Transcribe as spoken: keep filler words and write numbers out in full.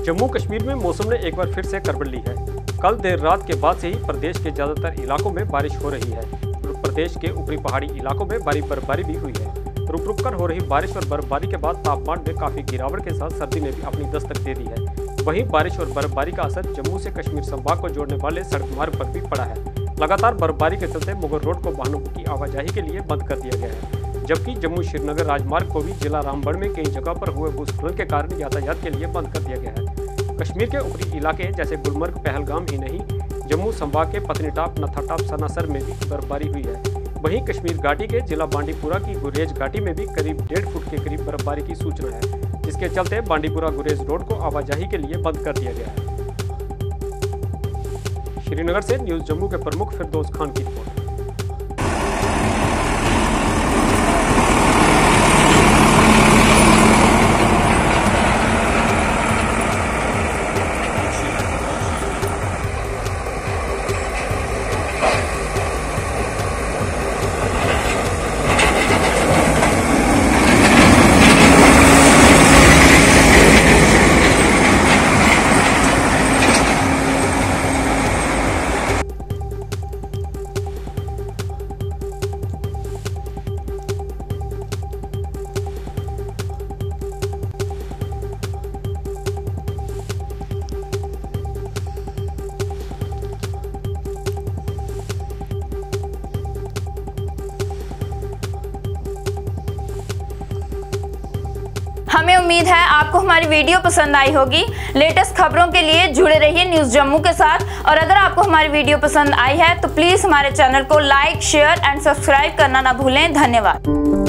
जम्मू कश्मीर में मौसम ने एक बार फिर से करवट ली है। कल देर रात के बाद से ही प्रदेश के ज्यादातर इलाकों में बारिश हो रही है और प्रदेश के ऊपरी पहाड़ी इलाकों में भारी बर्फबारी भी हुई है। रुक रुक कर हो रही बारिश और बर्फबारी के बाद तापमान में काफी गिरावट के साथ सर्दी ने भी अपनी दस्तक दे दी है। वहीं बारिश और बर्फबारी का असर जम्मू से कश्मीर संभाग को जोड़ने वाले सड़क मार्ग पर भी पड़ा है। लगातार बर्फबारी के चलते मुगल रोड को वाहनों की आवाजाही के लिए बंद कर दिया गया है, जबकि जम्मू श्रीनगर राजमार्ग को भी जिला रामबन में कई जगह पर हुए भूस्खलन के कारण यातायात के लिए बंद कर दिया गया है। कश्मीर के ऊपरी इलाके जैसे गुलमर्ग, पहलगाम ही नहीं, जम्मू संभाग के पत्नीटाप, नथाटाप, सनासर में भी बर्फबारी हुई है। वहीं कश्मीर घाटी के जिला बांडीपुरा की गुरेज घाटी में भी करीब डेढ़ फुट के करीब बर्फबारी की सूचना है, जिसके चलते बांडीपुरा गुरेज रोड को आवाजाही के लिए बंद कर दिया गया है। श्रीनगर से न्यूज जम्मू के प्रमुख फिरदौस खान की रिपोर्ट। हमें उम्मीद है आपको हमारी वीडियो पसंद आई होगी। लेटेस्ट खबरों के लिए जुड़े रहिए न्यूज़ जम्मू के साथ। और अगर आपको हमारी वीडियो पसंद आई है तो प्लीज़ हमारे चैनल को लाइक, शेयर एंड सब्सक्राइब करना ना भूलें। धन्यवाद।